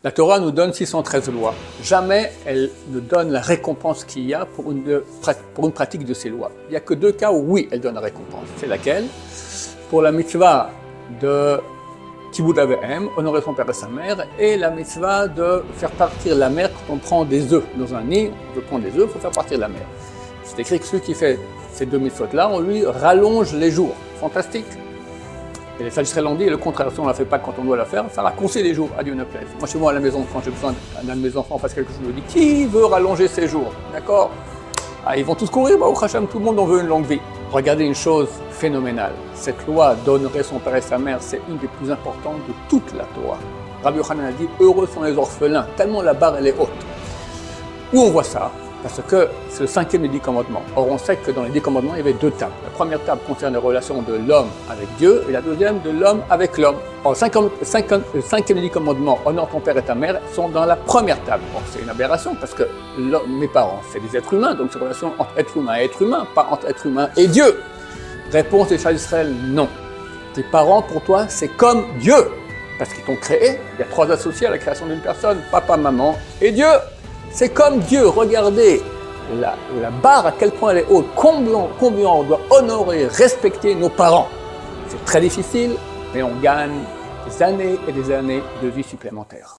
La Torah nous donne 613 lois. Jamais elle ne donne la récompense qu'il y a pour une pratique de ces lois. Il n'y a que deux cas où oui, elle donne la récompense. C'est laquelle? Pour la mitzvah de Kibud Av V'Em, honorer son père et sa mère, et la mitzvah de faire partir la mer quand on prend des œufs dans un nid. On veut prendre des œufs, il faut faire partir la mer. C'est écrit que celui qui fait ces deux mitzvot-là, on lui rallonge les jours. Fantastique. Et les sages l'ont dit, le contraire, si on ne la fait pas quand on doit la faire, ça raccourcit les jours, à Dieu ne plaise. Moi, chez moi, à la maison, quand j'ai besoin d'un de mes enfants fasse quelque chose, je me dis, qui veut rallonger ses jours? D'accord? Ah, ils vont tous courir, bah, au Hachem, tout le monde en veut une longue vie. Regardez une chose phénoménale. Cette loi d'honorer son père et sa mère, c'est une des plus importantes de toute la Torah. Rabbi Yochanan a dit, heureux sont les orphelins, tellement la barre elle est haute. Où on voit ça? Parce que c'est le 5e des 10 commandements. Or, on sait que dans les 10 commandements, il y avait deux tables. La première table concerne les relations de l'homme avec Dieu et la deuxième de l'homme avec l'homme. Or, le 5e des 10 commandements, honore ton père et ta mère, sont dans la première table. Or, c'est une aberration parce que mes parents, c'est des êtres humains, donc c'est une relation entre être humain et être humain, pas entre être humain et Dieu. Réponse des Sages d'Israël, non. Tes parents, pour toi, c'est comme Dieu. Parce qu'ils t'ont créé. Il y a 3 associés à la création d'une personne, papa, maman et Dieu. C'est comme Dieu, regardez la barre, à quel point elle est haute, combien on doit honorer, respecter nos parents. C'est très difficile, mais on gagne des années et des années de vie supplémentaires.